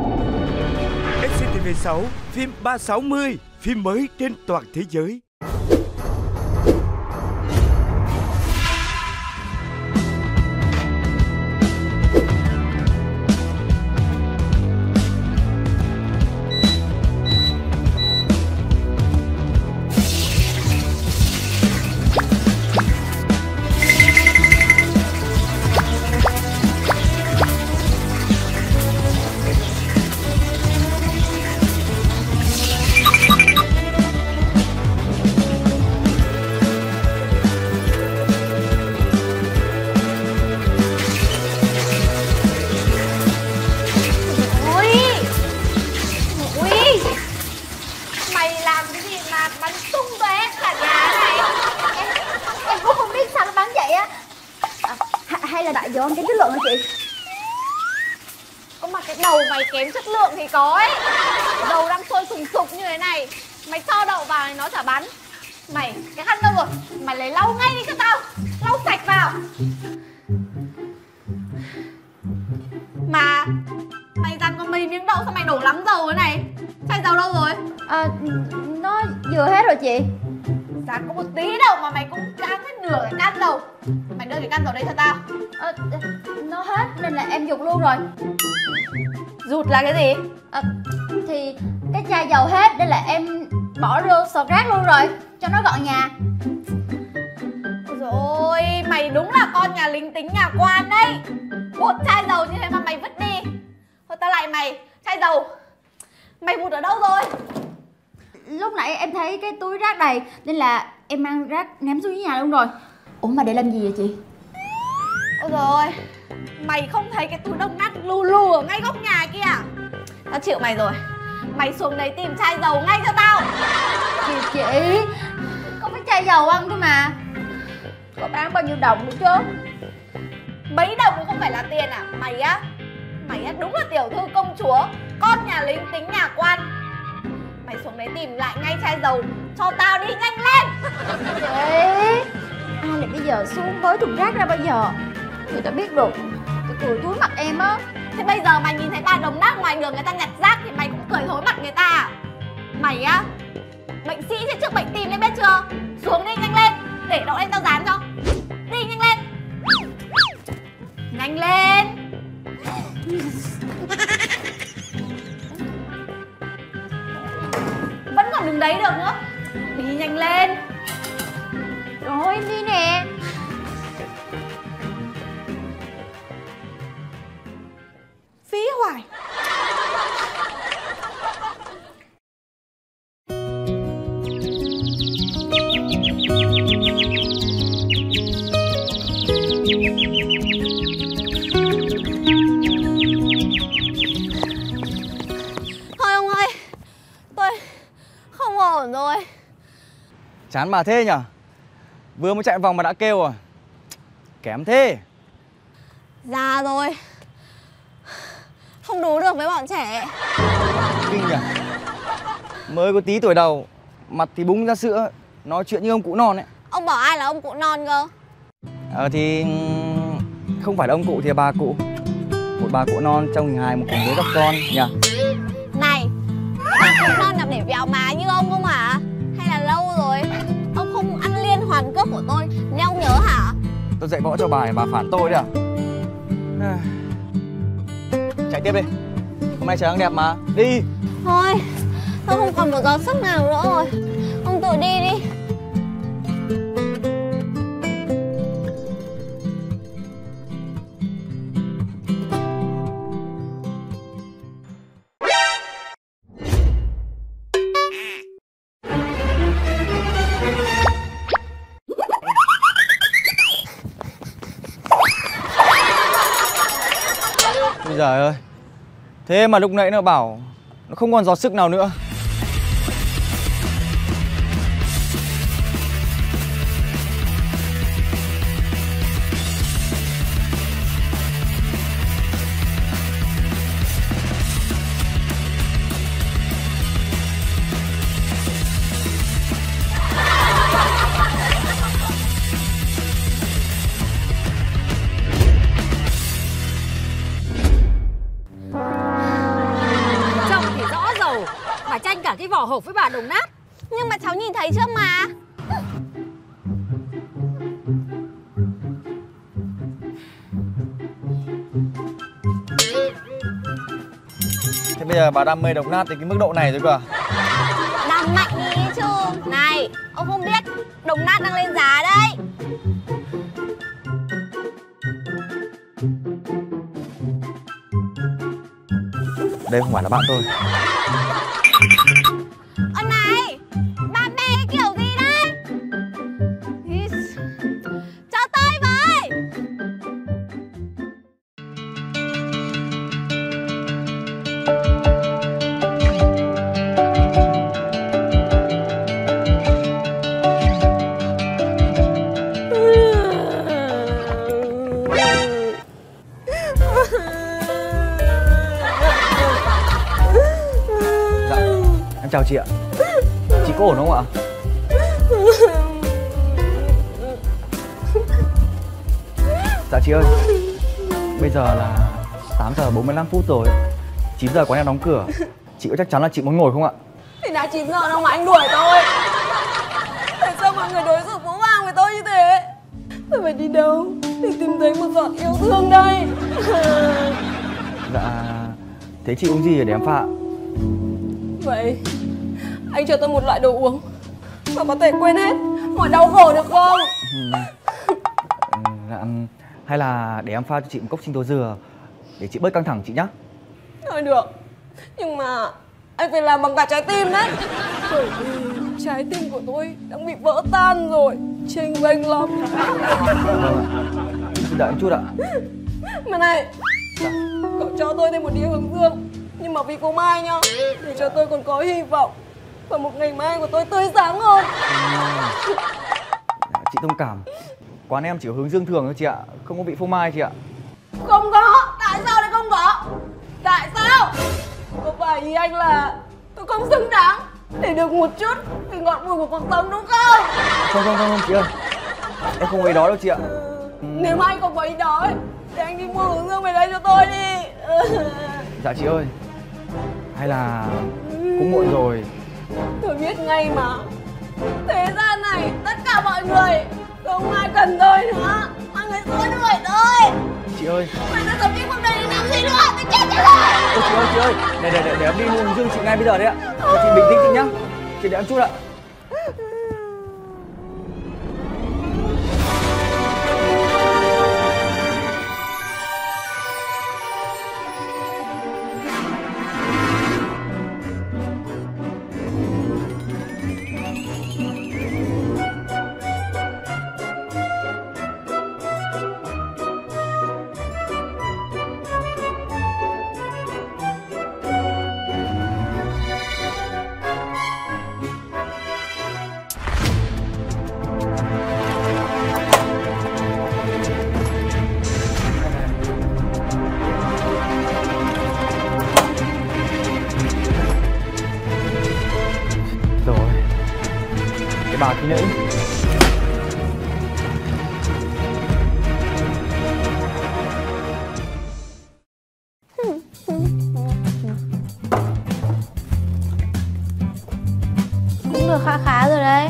SCTV6, phim 360, phim mới trên toàn thế giới. Hay là đại do kém chất lượng hả chị? Có mà cái đầu mày kém chất lượng thì có ấy. Đầu đang sôi sùng sục như thế này, mày cho đậu vào thì nó chả bắn. Mày, cái khăn đâu rồi? Mày lấy lau ngay đi cho tao. Lau sạch vào. Mà mày dằn có mấy miếng đậu sao mày đổ lắm dầu thế này? Chai dầu đâu rồi? Nó vừa hết rồi chị. Dàn có một tí đâu mà mày cũng tráng hết nửa cái can dầu. Mày đưa cái can dầu đây cho tao. Nó hết nên là em giục luôn rồi. Rụt là cái gì? Thì cái chai dầu hết nên là em bỏ vô sọt rác luôn rồi, cho nó gọn nhà. Rồi, mày đúng là con nhà lính tính nhà quan đấy. Một chai dầu như thế mà mày vứt đi. Thôi tao lại mày, chai dầu mày vụt ở đâu rồi? Lúc nãy em thấy cái túi rác đầy nên là em mang rác ném xuống dưới nhà luôn rồi. Ủa mà để làm gì vậy chị? Ôi rồi, mày không thấy cái túi đông nát lù lù ở ngay góc nhà kia à? Tao chịu mày rồi. Mày xuống đấy tìm chai dầu ngay cho tao. Chị, có cái chai dầu ăn thôi mà. Có bán bao nhiêu đồng nữa chứ? Mấy đồng cũng không phải là tiền à? Mày á đúng là tiểu thư công chúa, con nhà lính tính nhà quan. Mày xuống đấy tìm lại ngay chai dầu cho tao đi, nhanh lên. Chị, ai lại bây giờ xuống với thùng rác ra bây giờ? Người ta biết được, tôi cười túi mặt em á. Thế bây giờ mày nhìn thấy ba đồng nát ngoài đường người ta nhặt rác thì mày cũng cười thối mặt người ta à? Mày á, bệnh sĩ sẽ trước bệnh tim lên biết chưa? Xuống đi nhanh lên, để đậu đây tao dán cho. Đi nhanh lên. Nhanh lên. Vẫn còn đứng đấy được nữa. Đi nhanh lên. Rồi em đi nè. Phí hoài. Thôi ông ơi, tôi không ổn rồi. Chán bà thế nhở? Vừa mới chạy vòng mà đã kêu à? Kém thế. Già rồi, không đú được với bọn trẻ. Kinh nhỉ? Mới có tí tuổi đầu, mặt thì búng ra sữa, nói chuyện như ông cụ non ấy. Ông bảo ai là ông cụ non cơ? Thì không phải là ông cụ thì là bà cụ. Một bà cụ non trông hình hài một cùng với các con nhỉ? Này, bà cụ non làm để vẹo má như ông không hả? Hay là lâu rồi ông không ăn liên hoàn cước của tôi nên ông nhớ hả? Tôi dạy võ cho bà bà phản tôi đấy à? Chạy tiếp đi. Hôm nay trời đang đẹp mà. Đi. Thôi, tôi không còn một giọt sức nào nữa rồi. Ông tự đi đi. Ôi giời ơi. Thế mà lúc nãy nó bảo nó không còn giọt sức nào nữa. Bà tranh cả cái vỏ hộp với bà đồng nát. Nhưng mà cháu nhìn thấy trước mà. Thế bây giờ bà đam mê đồng nát đến cái mức độ này rồi cơ à? Đam mạnh đi chứ. Này, ông không biết đồng nát đang lên giá đấy. Đây không phải là bạn tôi. Ơ này, bạn bè cái kiểu gì đấy? Ý, cho tôi với. Dạ, em chào chị ạ. Chị có ổn không ạ? Dạ chị ơi, bây giờ là 8 giờ 45 phút rồi. 9 giờ quán em đóng cửa. Chị có chắc chắn là chị muốn ngồi không ạ? Thì đã 9 giờ đâu mà anh đuổi tôi. Tại sao mọi người đối xử phũ phàng với tôi như thế? Tôi phải đi đâu để tìm thấy một giọt yêu thương đây? Dạ, thế chị uống gì để em pha ạ? Vậy anh cho tôi một loại đồ uống mà có thể quên hết mọi đau khổ được không? Dạ, hay là để em pha cho chị một cốc sinh tố dừa để chị bớt căng thẳng chị nhá. Thôi được, nhưng mà anh phải làm bằng cả trái tim đấy. Bởi vì trái tim của tôi đang bị vỡ tan rồi, chênh vênh lắm. Chị đợi em chút ạ. Mà này, Dạ. cậu cho tôi thêm một đĩa hướng dương, nhưng mà vì phô mai nhá, để cho tôi còn có hy vọng và một ngày mai của tôi tươi sáng hơn. Dạ, chị thông cảm. Quán em chỉ có hướng dương thường thôi chị ạ, không có vị phô mai chị ạ. Không có, tại sao lại không có? Tại sao? Có phải ý anh là tôi không xứng đáng để được một chút vì ngọt bùi của cuộc sống đúng không? Không chị ơi, em không có ý đó đâu chị ạ. Nếu mà anh không có ý đó ấy, thì anh đi mua hướng dương về đây cho tôi đi. Dạ chị ơi, hay là cũng muộn rồi. Tôi biết ngay mà. Thế gian này tất cả mọi người không ai cần tôi nữa, mọi người xua đuổi tôi. Chị ơi. Mà tôi sống trên cuộc đời để làm gì nữa? Tôi chết rồi. Ôi chị ơi, để em đi mua hướng dương chị ngay bây giờ đấy ạ. Cho chị bình tĩnh chị nhá. Chị đợi em chút ạ. Cái bà khi nãy. Cũng được khá khá rồi đấy.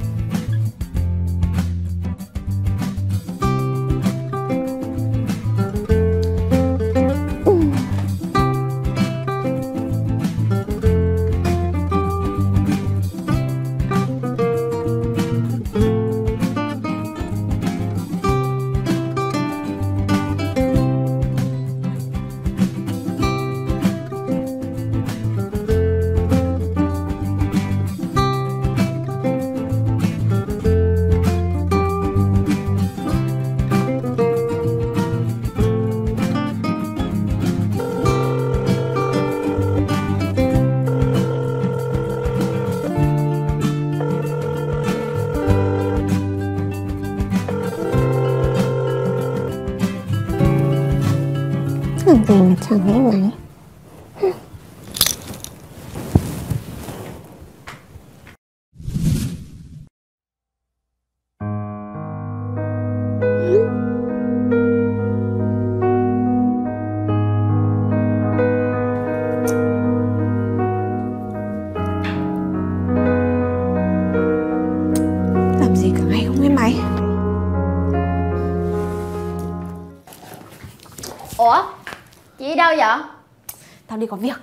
Làm gì mà chẳng nghe máy. đâu vậy? Tao đi có việc.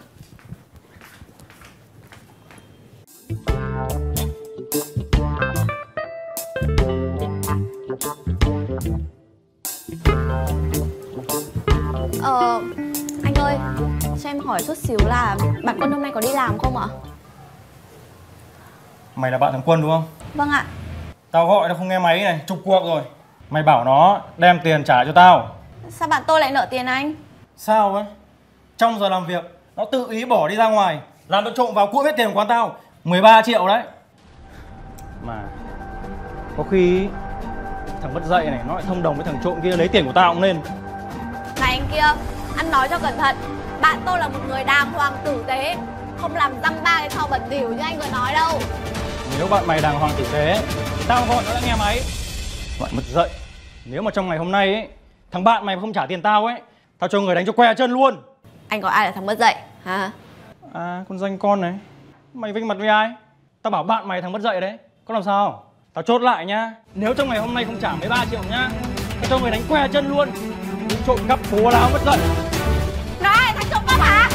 Anh ơi, cho em hỏi chút xíu là bạn Quân hôm nay có đi làm không ạ? Mày là bạn thằng Quân đúng không? Vâng ạ. Tao gọi nó không nghe máy này, chục cuộc rồi. Mày bảo nó đem tiền trả cho tao. Sao bạn tôi lại nợ tiền anh? Sao ấy? Trong giờ làm việc, nó tự ý bỏ đi ra ngoài, làm nó trộm vào cua hết tiền của quán tao, 13 triệu đấy. Mà có khi thằng mất dạy này nó lại thông đồng với thằng trộm kia lấy tiền của tao cũng nên. Này anh kia, anh nói cho cẩn thận. Bạn tôi là một người đàng hoàng tử tế, không làm dăm ba cái trò bẩn thỉu như anh vừa nói đâu. Nếu bạn mày đàng hoàng tử tế thì tao gọi nó đã nghe máy. Loại mất dạy. Nếu mà trong ngày hôm nay ấy, thằng bạn mày không trả tiền tao ấy, tao cho người đánh cho que chân luôn. Anh gọi ai là thằng mất dạy hả? À, con danh con này. Mày vinh mặt với ai? Tao bảo bạn mày thằng mất dạy đấy. Có làm sao? Tao chốt lại nhá. Nếu trong ngày hôm nay không trả 13 triệu nhá, tao cho người đánh que chân luôn. Trộm cắp bố láo mất dạy. Này, thằng trộm cắp hả?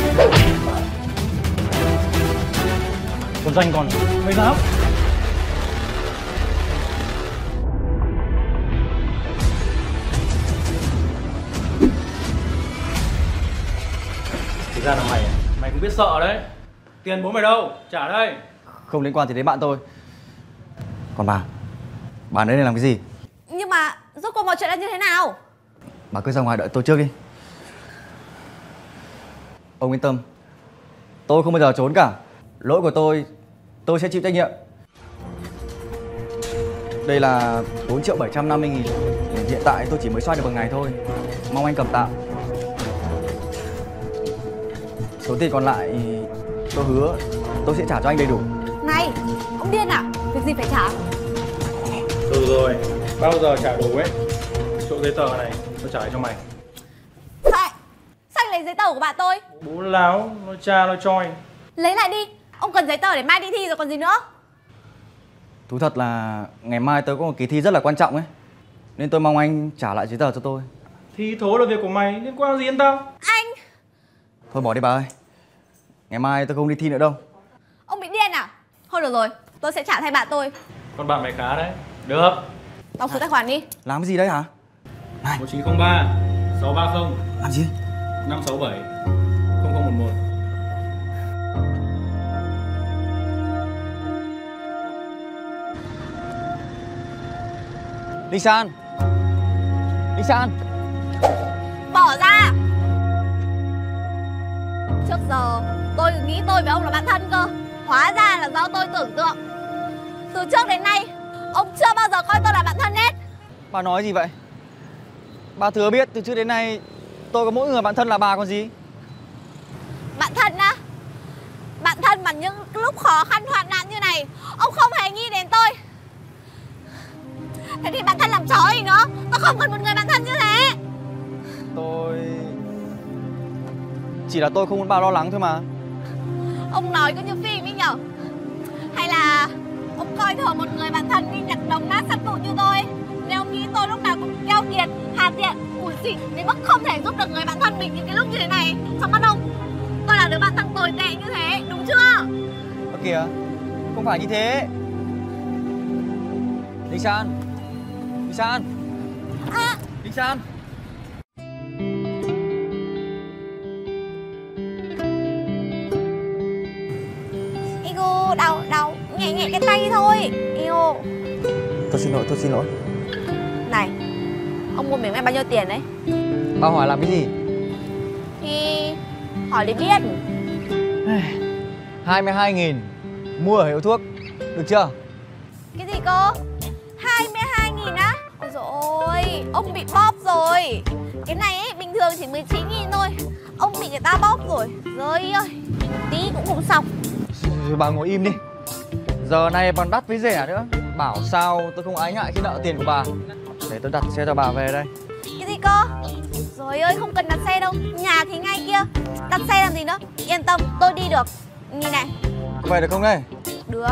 Con danh con, mày dám? Thì ra là mày cũng biết sợ đấy. Tiền bố mày đâu? Trả đây. Không liên quan gì đến bạn tôi. Còn bà đến đây làm cái gì? Nhưng mà rốt cuộc mọi chuyện là như thế nào? Bà cứ ra ngoài đợi tôi trước đi. Ông yên tâm, tôi không bao giờ trốn cả. Lỗi của tôi sẽ chịu trách nhiệm. Đây là 4.750.000. Hiện tại tôi chỉ mới xoay được bằng ngày thôi. Mong anh cầm tạm. Số tiền còn lại tôi hứa tôi sẽ trả cho anh đầy đủ. Này, ông điên à? Việc gì phải trả? Được rồi, bao giờ trả đủ ấy, chỗ giấy tờ này tôi trả lại cho mày. Sao anh lấy giấy tờ của bạn tôi? Bố láo, nó cha nó choi. Lấy lại đi, ông cần giấy tờ để mai đi thi rồi còn gì nữa. Thú thật là ngày mai tôi có một kỳ thi rất là quan trọng ấy, nên tôi mong anh trả lại giấy tờ cho tôi. Thi thố là việc của mày, liên quan gì đến tao? Anh! Thôi bỏ đi bà ơi, ngày mai tôi không đi thi nữa đâu. Ông bị điên à? Thôi được rồi, tôi sẽ trả thay bạn tôi. Con bạn mày khá đấy. Được. Đọc số tài khoản đi. Làm cái gì đấy hả? 1903 630 Làm gì? 567 0011. Linh San! Linh San! Bỏ ra! Trước giờ tôi nghĩ tôi với ông là bạn thân cơ. Hóa ra là do tôi tưởng tượng. Từ trước đến nay ông chưa bao giờ coi tôi là bạn thân hết. Bà nói gì vậy? Bà thừa biết từ trước đến nay tôi có mỗi người bạn thân là bà còn gì. Bạn thân á? Bạn thân mà những lúc khó khăn hoạn nạn như này ông không hề nghĩ đến tôi. Thế thì bạn thân làm chó gì nữa? Tôi không cần một người bạn thân như thế. Chỉ là tôi không muốn bà lo lắng thôi mà. Ông nói cứ như phim ấy nhở? Hay là ông coi thường một người bạn thân đi nhặt đồng nát sắt vụn như tôi? Nếu ông nghĩ tôi lúc nào cũng keo kiệt, hà tiện, ủi xỉn đến mức không thể giúp được người bạn thân mình những cái lúc như thế này, trong mắt ông tôi là đứa bạn thân tồi tệ như thế, đúng chưa? Ơ kìa, không phải như thế. Linh San! Linh San! À, Linh San! Igu, đau, nhẹ nhẹ cái tay thôi. Igu. Tôi xin lỗi. Này, ông mua miếng này bao nhiêu tiền đấy? Bà hỏi làm cái gì? Thì hỏi để biết. 22.000 mua ở hiệu thuốc, được chưa? Cái gì cơ? 22.000 á? Ôi dồi ôi, ông bị bóp rồi. Cái này ấy, bình thường chỉ 19.000 thôi. Ông bị người ta bóp rồi. Rồi ơi, tí cũng không xong. Rồi bà ngồi im đi. Giờ này còn đắt với rẻ nữa. Bảo sao tôi không ái ngại khi nợ tiền của bà. Để tôi đặt xe cho bà về đây. Cái gì cơ? Rồi ơi, không cần đặt xe đâu. Nhà thì ngay kia. Đặt xe làm gì nữa? Yên tâm, tôi đi được. Nhìn này. Có về được không đây? Được.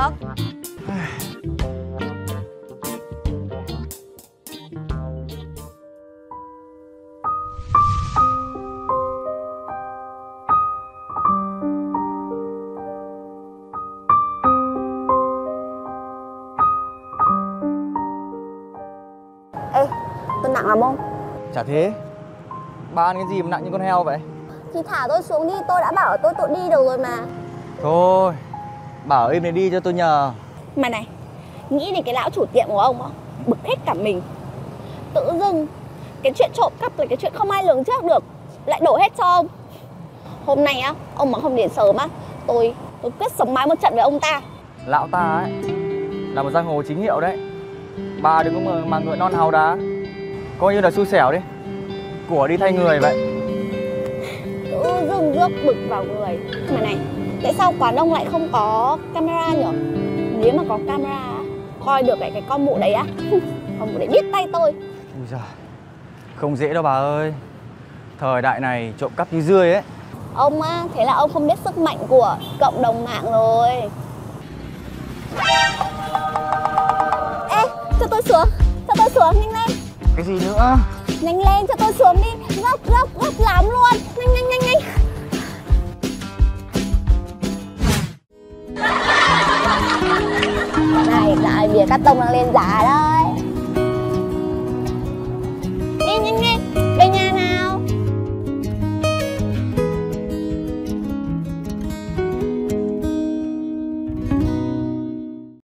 lắm không? Chả thế. Ba ăn cái gì mà nặng như con heo vậy? Thì thả tôi xuống đi, tôi đã bảo tôi tự đi được rồi mà. Thôi, bảo im đến đi cho tôi nhờ. Mà này, nghĩ đến cái lão chủ tiệm của ông á, bực hết cả mình. Tự dưng cái chuyện trộm cắp là cái chuyện không ai lường trước được, lại đổ hết cho ông. Hôm nay á, ông mà không đến sớm á, tôi quyết sống mái một trận với ông ta. Lão ta ấy là một giang hồ chính hiệu đấy. Bà đừng có mà ngựa non hào đá. Coi như là xui xẻo đi. Của đi thay người vậy. Tự dưng rước bực vào người. Mà này, tại sao quán ông lại không có camera nhỉ? Nếu mà có camera coi được cái con mụ đấy á, con mụ đấy biết tay tôi. Ui giời, không dễ đâu bà ơi. Thời đại này trộm cắp như dươi ấy. Ông á, thế là ông không biết sức mạnh của cộng đồng mạng rồi. Ê, cho tôi xuống, nhanh lên. Cái gì nữa? Nhanh lên, cho tôi xuống đi, gấp lắm luôn. Nhanh. Này, lại bìa cắt tông đang lên giá đấy.